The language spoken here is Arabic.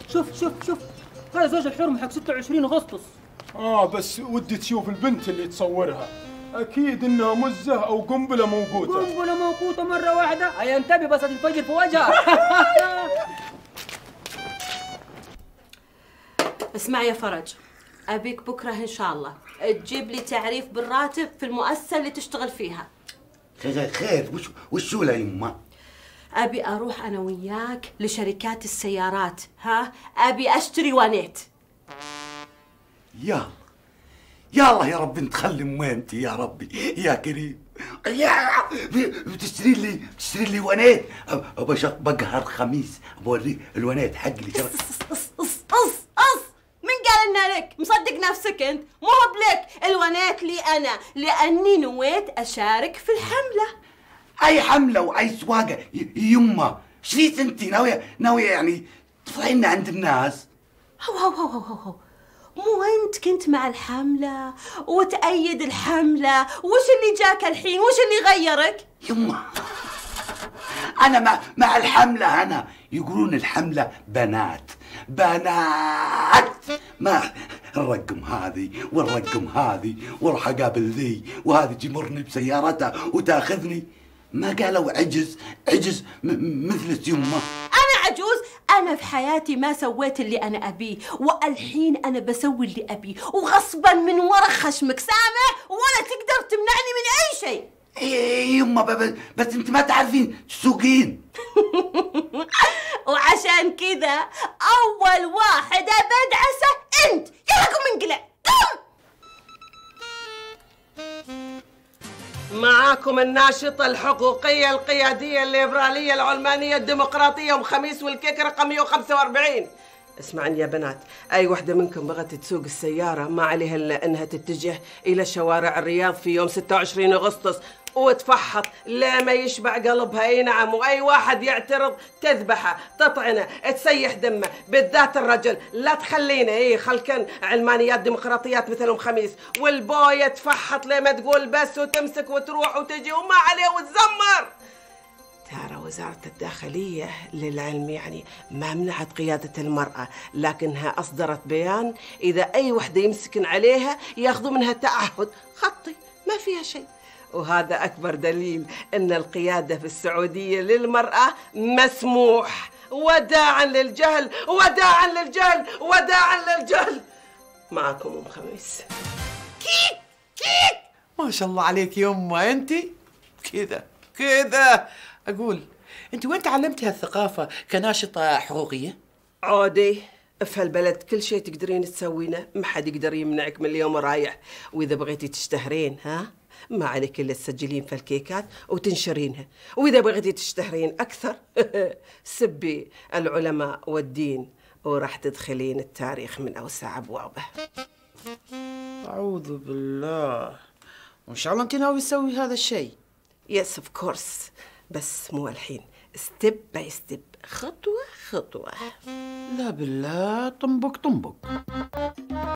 شوف هذا زوج الحرم حق 26 أغسطس. بس ودي تشوف البنت اللي تصورها، أكيد إنها مزة أو قنبلة موقوتة. قنبلة موقوتة مرة واحدة، هيا انتبه بس هتنفجر في وجهها. اسمع يا فرج، أبيك بكرة إن شاء الله تجيب لي تعريف بالراتب في المؤسسة اللي تشتغل فيها. خير وشو لا يما؟ أبي أروح أنا وياك لشركات السيارات، أبي أشتري وانيت. يا الله يا ربي نتخلم وينتي يا ربي يا كريم. بتشتري لي وانيت؟ بقهر خميس بوريه الوانيت حق لي. قص من قال إنها لك؟ مصدق نفسك أنت؟ مو بلك، الوانيت لي أنا لأني نويت أشارك في الحملة. أي حملة وأي سواقة يما؟ شريت أنت ناوية يعني تفضحينا عند الناس؟ هو مو أنت كنت مع الحملة وتأيد الحملة، وش اللي جاك الحين؟ وش اللي غيرك؟ يما أنا مع الحملة. أنا يقولون الحملة بنات ما الرقم هذه والرقم هذه، واروح أقابل ذي وهذه تمرني بسيارتها وتاخذني. ما قالوا عجز مثلك يما. أنا عجوز؟ أنا في حياتي ما سويت اللي أنا أبيه، والحين أنا بسوي اللي أبيه وغصبا من ورا خشمك، سامع؟ ولا تقدر تمنعني من أي شيء. يما بس أنت ما تعرفين تسوقين. وعشان كذا أول واحد أبدعسه أنت. يلا قم انقلع، قم. معاكم الناشطة الحقوقية القيادية الليبرالية العلمانية الديمقراطية أم خميس والكيك رقم 145. اسمعني يا بنات، أي وحدة منكم بغت تسوق السيارة ما عليها إلا أنها تتجه إلى شوارع الرياض في يوم 26 أغسطس وتفحط لا ما يشبع قلبها. اي نعم، واي واحد يعترض تذبحه، تطعنه، تسيح دمه، بالذات الرجل. لا تخلينا خلكن علمانيات ديمقراطيات مثل ام خميس، والبويه تفحط لما تقول بس وتمسك وتروح وتجي وما عليه وتزمر. ترى وزارة الداخلية للعلم يعني ما منعت قيادة المرأة، لكنها أصدرت بيان إذا أي وحدة يمسكن عليها ياخذوا منها تعهد خطي، ما فيها شيء. وهذا أكبر دليل أن القيادة في السعودية للمرأة مسموح. وداعا للجهل، وداعا للجهل، وداعا للجهل. معكم أم خميس. كيك ما شاء الله عليك يمه، أنت كذا أقول أنت وين تعلمتي هالثقافة كناشطة حقوقية؟ عودي في هالبلد كل شيء تقدرين تسوينه، ما حد يقدر يمنعك من اليوم رايح. وإذا بغيتي تشتهرين ما عليك إلا تسجلين في الكيكات وتنشرينها، وإذا بغيتي تشتهرين أكثر سبي العلماء والدين وراح تدخلين التاريخ من أوسع أبوابه. أعوذ بالله. وإن شاء الله أنت ناوي تسوي هذا الشيء؟ يس اوف كورس، بس مو الحين، ستيب باي ستيب، خطوة خطوة. لا بالله، طنبق